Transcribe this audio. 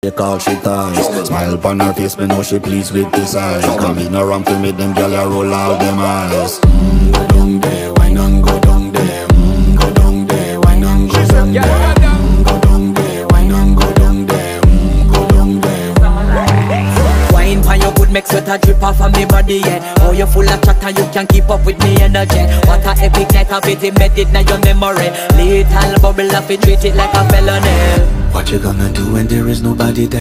She call she ties. Smile upon her face, me know she pleased with this eyes. Come in around to make them gyal a roll out them eyes. Go down there, wine and go down there. Go down there, wine and go down there. Go down there, wine and go down there. Go down there. Wine pan your good make sweat a drip off of me body, yeah. Oh, you full of chat and you can keep up with me energy. What a epic night of it, embedded in your memory. Little bubble up, it treat it like a felony. What you gonna do when there is nobody there?